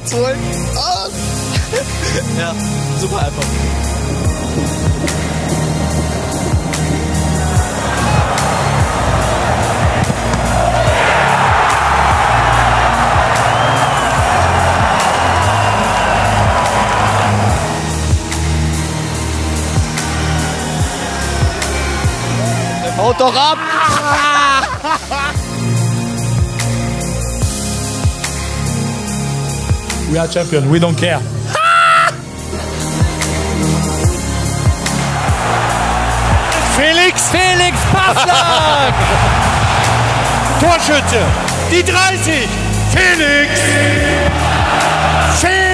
Platz holen. Oh. Ja, super einfach. Haut doch ab! We are champions, we don't care. Felix Passlack! Torschütze, die 30! Felix!